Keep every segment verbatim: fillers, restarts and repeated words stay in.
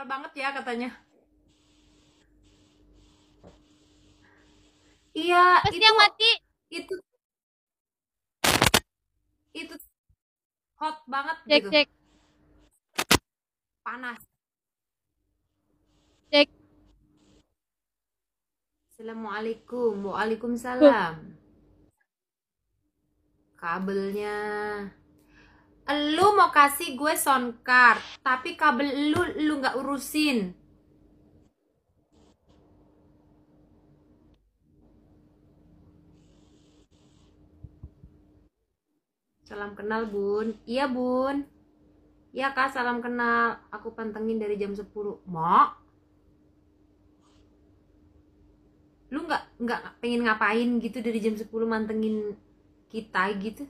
Hafal banget ya katanya. Iya, Pasti itu yang mati. itu itu hot banget Cek gitu. cek Panas. cek. Assalamualaikum. Tuh. Waalaikumsalam. Kabelnya. Lu mau kasih gue sound card, tapi kabel lu lu nggak urusin. Salam kenal, Bun. Iya, Bun. Iya, Kak, salam kenal. Aku pantengin dari jam sepuluh. Mak, lu nggak nggak pengen ngapain gitu dari jam sepuluh mantengin kita gitu?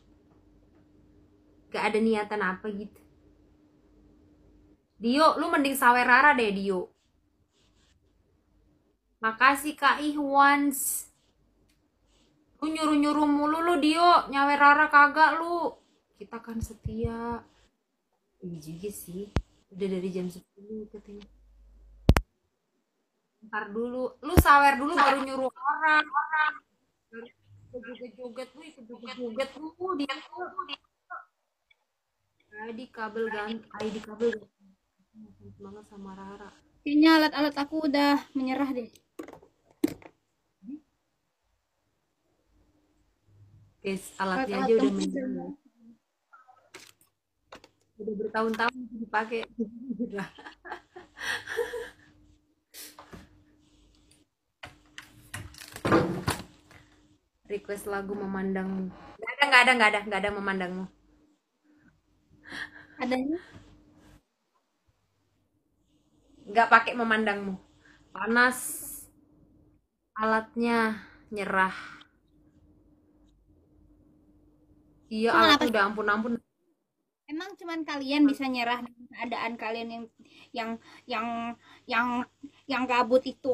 Gak ada niatan apa gitu. Dio, lu mending sawer Rara deh, Dio. Makasih Kak Ihwans. Lu nyuruh-nyuruh mulu lu, Dio. Nyawer Rara kagak lu. Kita kan setia. Iya juga sih. Udah dari jam sepuluh katanya. Ntar dulu. Lu sawer dulu baru nyuruh orang. Joget-joget lu, ikut joget-joget lu. Dia tuh. I D kabel ganti. I D kabel ganti. Banget sama Rara. Kayaknya alat-alat aku udah menyerah deh. Guys, alatnya Alat-alat aja yang udah menyala. Udah bertahun-tahun dipakai. Request lagu memandangmu. Nggak ada, nggak ada, nggak ada, nggak ada memandangmu. adanya. Nggak pakai memandangmu. Panas. Alatnya nyerah. Iya, Cuman apa alatnya sih? udah ampun-ampun. Emang cuman kalian bisa nyerah dengan keadaan kalian yang yang yang yang yang gabut itu.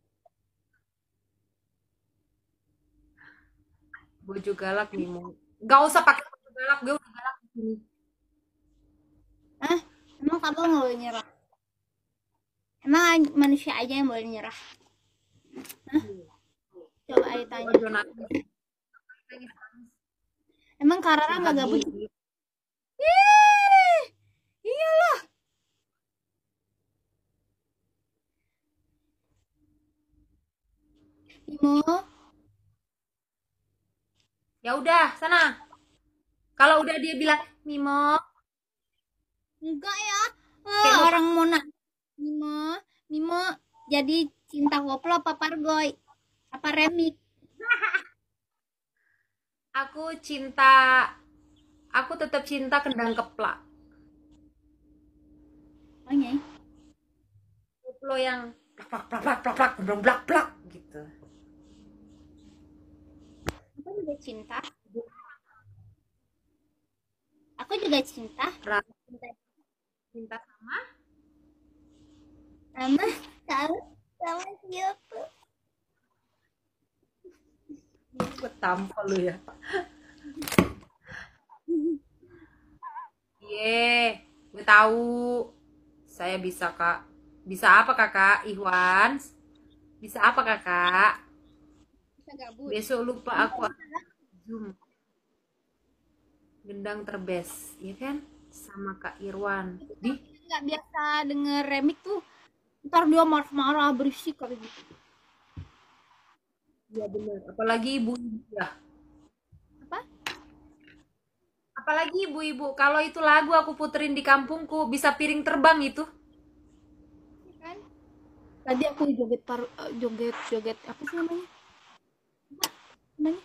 Bojo galak nih mau. Nggak usah pakai bojo galak, gue udah galak di sini. Hah? Emang kamu nggak boleh nyerah? Emang manusia aja yang boleh nyerah? Hah? Coba ayo tanya. Bojo nangis. Emang Karara nggak Curhat gabut? dulu. Ih, iyalah. Imo, Ya udah, sana. Kalau udah dia bilang, Mimo, enggak ya. Eh, kayak mau orang mau nak. Mimo, Mimo jadi cinta koplo apa pargoy? Apa remik? aku cinta, aku tetap cinta kendang keplak. Oh ya. Koplo yang plak plak plak plak plak plak plak plak gitu. Aku juga cinta. Aku juga cinta. Ra- Cinta Cinta sama sama sama sama siapa? gue tampol lu ya. Iya, gue tahu. Saya bisa, Kak. Bisa apa, Kakak? Iwan? Bisa apa, Kakak? Bisa gabut. Besok lupa Bisa aku bisa. Zoom. Gendang terbes, ya kan? Sama Kak Irwan. Itu Di? kalau kita nggak biasa denger remik tuh, ntar dia marah-marah berisik kayak gitu. Iya benar. Apalagi ibu ya. Apa? Apalagi ibu-ibu. Kalau itu lagu aku puterin di kampungku, bisa piring terbang itu. Ya kan? Tadi aku joget par eh, joget joget apa sih namanya? Apa namanya?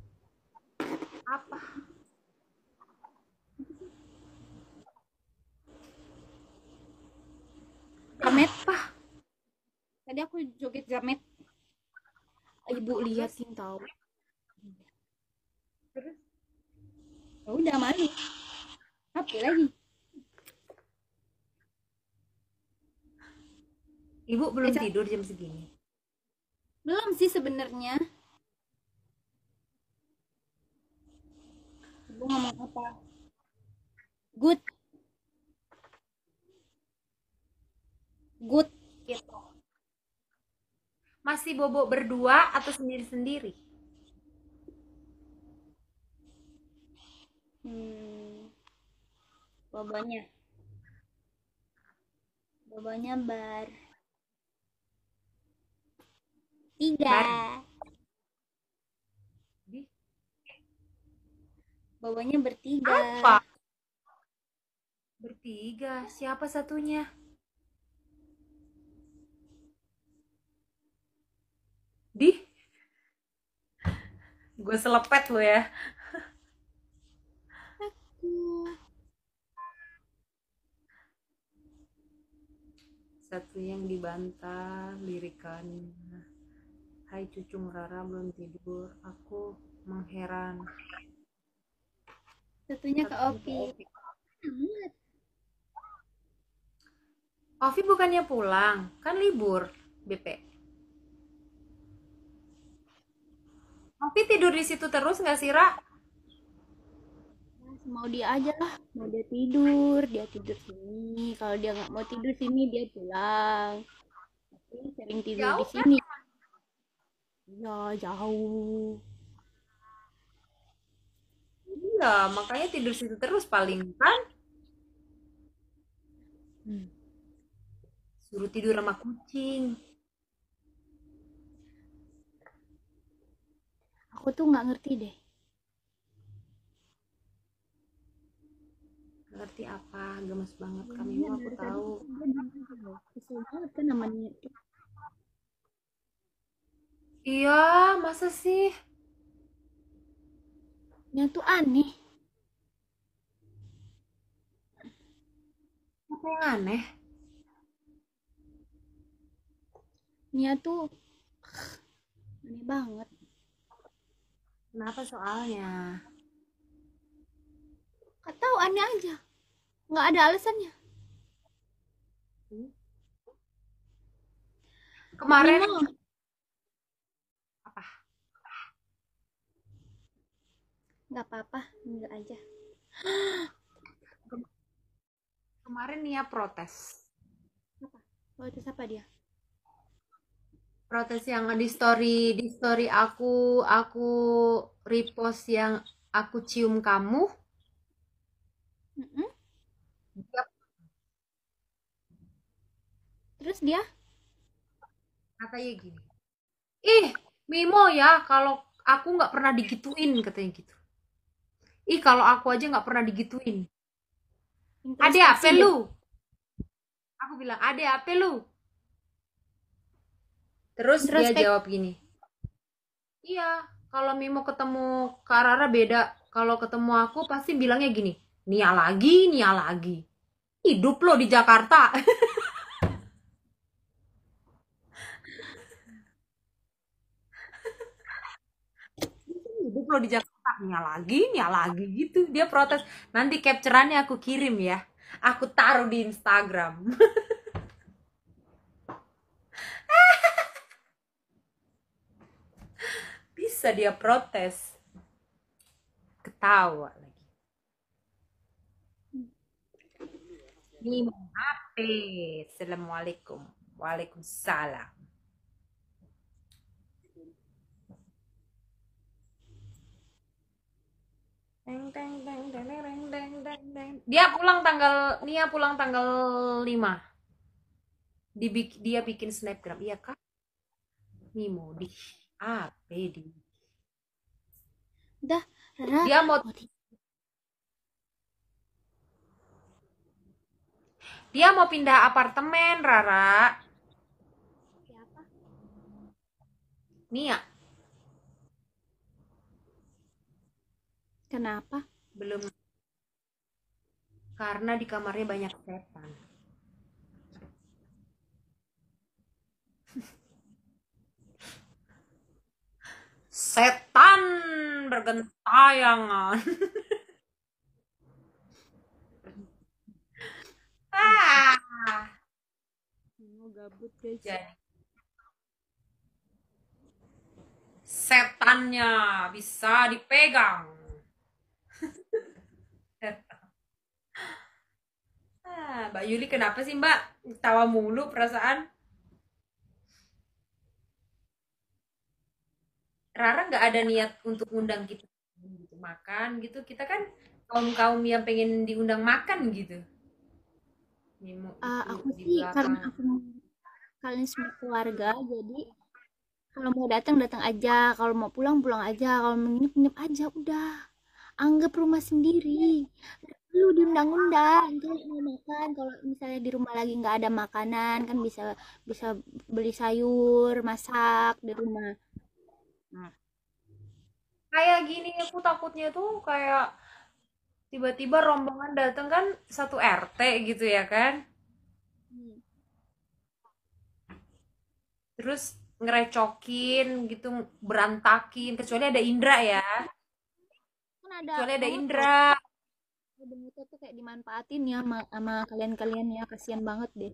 Apa? Jamet. Apa? Tadi aku joget jamet. Ibu Terus? liatin tahu. Terus? Ya udah malu. Apa lagi? Ibu belum Kecap. tidur jam segini. Belum sih sebenarnya. Ibu ngomong apa? Good. good gitu. Masih bobo berdua atau sendiri-sendiri? Hmm, bobonya, bobonya ber tiga. Bar. Di Bobonya bertiga. apa? Bertiga. Siapa satunya? Di? Gue selepet lo ya. Aku. Satu yang dibantah lirikannya. Hai cucung Rara belum tidur. Aku mengheran. Satunya ke Satunya Opi. Opi. Ovi bukannya pulang, kan libur B P. Ovi tidur di situ terus nggak sih, Ra? Mau dia aja lah, mau dia tidur dia tidur sini, kalau dia nggak mau tidur sini dia pulang, tapi sering tidur di Jauh kan? sini. Ya jauh. Iya, makanya tidur situ terus paling kan. Hmm. Suruh tidur sama kucing. Aku tuh nggak ngerti deh. Ngerti apa? Gemes banget Ya, kami dia mau aku dari tadi tahu. dia diem aja loh. Kesel banget kan namanya. Iya, masa sih? Nya tuh aneh. Apa yang aneh? Nya tuh aneh banget. Kenapa soalnya? Gak tahu, aneh aja. Nggak ada alasannya. Hmm? Kemarin Mimo, apa? nggak apa-apa, enggak aja. Kemarin Nia protes. Apa? Oh, itu siapa dia? Protes yang di story di story aku aku repost yang aku cium kamu. Mm-mm. Dia Terus dia? katanya gini. Ih, Mimo ya, kalau aku nggak pernah digituin katanya gitu. Ih, kalau aku aja nggak pernah digituin. Ade apa Introspeksi dia. lu? Aku bilang, ade apa lu? Terus dia Introspeksi. jawab gini. Iya, kalau Mimo ketemu Kak Rara beda. Kalau ketemu aku pasti bilangnya gini. Nia lagi, Nia lagi. Hidup lo di Jakarta. Hidup lo di Jakarta. Nia lagi, Nia lagi gitu. Dia protes. Nanti capture-annya aku kirim ya. Aku taruh di Instagram. Bisa dia protes. Ketawa lagi. Mimo H P. Assalamualaikum. Waalaikumsalam. Deng, deng, deng, deng, deng, deng, deng, deng. Dia pulang tanggal Nia pulang tanggal lima. Dibik, dia bikin snapgram. Iya kak? Mimo di apa di? Udah, Rara. Dia mau Mau tidur. dia mau pindah apartemen, Rara. Siapa? Nia Kenapa? belum karena di kamarnya banyak setan. Setan bergentayangan. ah, Mau gabut guys. jadi setannya bisa dipegang. Ah, Mbak Yuli kenapa sih Mbak? Tawa mulu perasaan. Rara nggak ada niat untuk ngundang kita gitu makan gitu. Kita kan kaum-kaum yang pengen diundang makan gitu. Nyimu Ah, itu aku di sih karena belakang. aku kalian semua keluarga, jadi kalau mau datang datang aja, kalau mau pulang pulang aja, kalau mau nginep nginep aja udah. Anggap rumah sendiri. Nggak perlu diundang-undang. Kalau mau makan, kalau misalnya di rumah lagi nggak ada makanan kan bisa bisa beli sayur, masak di rumah. Nah, Kayak gini aku takutnya tuh kayak tiba-tiba rombongan datang kan satu R T gitu ya kan. hmm. Terus ngerecokin gitu, berantakin kecuali ada Indra ya. Kan ada Kecuali ada motor. Indra. Ada motor tuh kayak dimanfaatin ya sama, sama kalian-kalian ya, kasihan banget deh.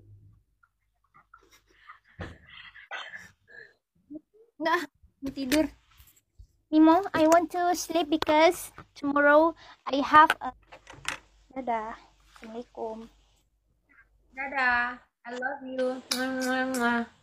Nggak, mau tidur. Mimo, I want to sleep because tomorrow I have a... Dadah. Assalamualaikum. Dadah. I love you. Mwah, mwah, mwah.